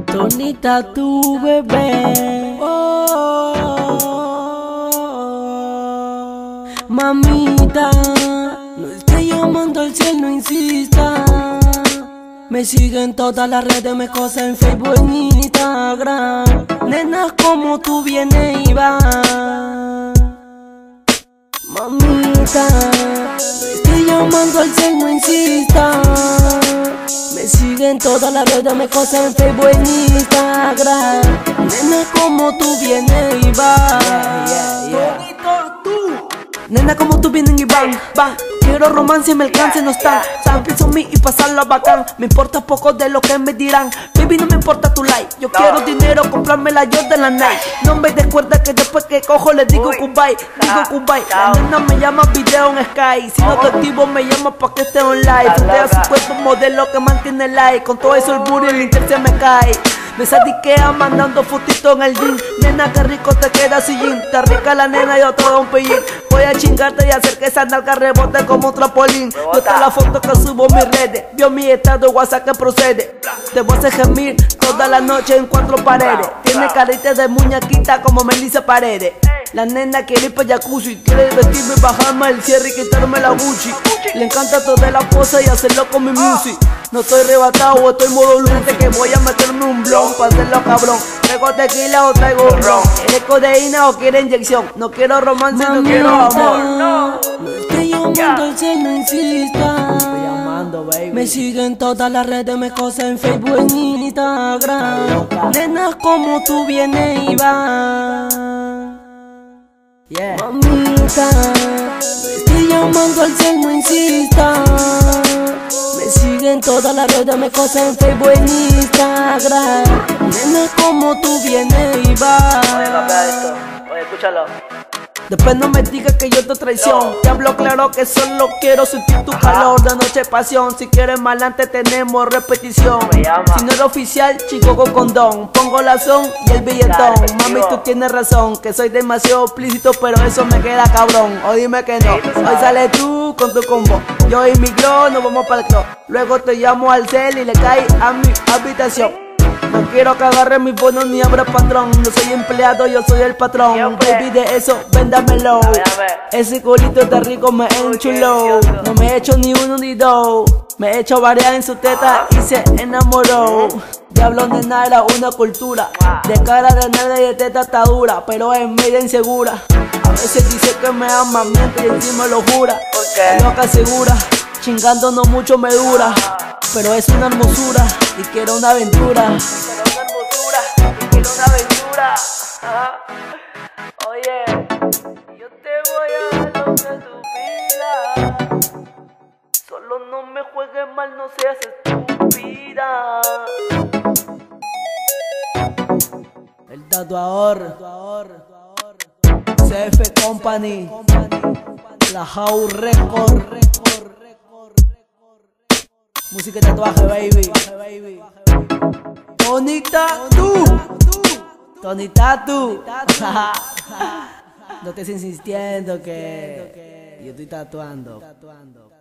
Tonita, tu bebé. Mamita, no esté llamando al cielo, no insista. Me siguen todas las redes, me cosa en Facebook, en Instagram. Nenas como tú vienes y vas. Mamita, no esté llamando al cielo, no insista. Me siguen todas las redes, me cosa en Facebook, en Instagram. Nena como tú vienes y vas. Bonito tú. Nena como tú vienen y van. Quiero romance y mi alcance no está. Pienso en mí y pasarlo bacán. Me importa poco de lo que me dirán. Baby, no me importa tu like. Yo quiero dinero, comprarme la Jordan, la Nike. No me descuerda que después que cojo le digo goodbye. La nena me llama video en Sky. Si no te activo me llama pa' que esté online. Frontea su cuerpo, modelo que mantiene like. Con todo eso el booty el inter se me cae. Me sadiquea mandando fotito en el jean. Nena, qué rico te queda sillín. Está rica la nena y otro don pillín. Voy a chingarte y hacer que esa nalga rebote como un trampolín. No está la foto que subo en mis redes. Vio mi estado WhatsApp que procede. Te voy a hacer gemir toda la noche en 4 paredes. Tiene carita de muñequita como Melissa Paredes. La nena quiere ir pa' jacuzzi. Quiere vestirme, bajarme el cierre y quitarme la Gucci. Le encanta toda la pose y hacerlo con mi music. No estoy rebatado o estoy modo lunes que voy a meterme un blon pa' hacerlo cabrón. Traigo tequila o traigo ron. ¿Quieres codeína o quieres inyección? No quiero romance, no quiero amor. No estoy llamando al cielo, no insista. Estoy llamando, baby. Me siguen todas las redes, me cosa en Facebook, en Instagram. Nenas como tú vienes y vas. Mamita, me estoy llamando al cielo, no insista. Me siguen todas las redes, me cosa en Facebook, en Instagram. Nena como tú vienes y vas. Oye, capea esto. Oye, escúchalo. Después no me digas que yo te traición. Te hablo claro que solo quiero sentir tu calor. De noche pasión. Si quieres más adelante tenemos repetición. Si no era oficial, chico con condón. Pongo la son y el billetón. Mami, tú tienes razón, que soy demasiado explícito, pero eso me queda cabrón. O dime que no. Hoy sale tú con tu combo. Yo y mi glow nos vamos para el club. Luego te llamo al cel y le cae a mi habitación. No quiero que agarre mi bono ni abra patrón. No soy empleado, yo soy el patrón. Baby, de eso, véndamelo. Ese culito está rico, me enchuló. No me he hecho ni uno ni dos. Me he hecho varias en su teta y se enamoró. Diablo, nena, era una cultura. De cara de nada y de teta está dura, pero es media insegura. A veces dice que me ama, miente y encima lo jura. Loca segura, chingando no mucho me dura. Pero es una hermosura y quiero una aventura. Quiero una aventura. Oye, yo te voy a dar lo que tú pidas. Solo no me juegues mal, no seas estúpida. El tatuador CF Company, la House Record. Música y tatuaje, baby. Tonita, tú. Tonita, tú. No estés insistiendo que yo estoy tatuando.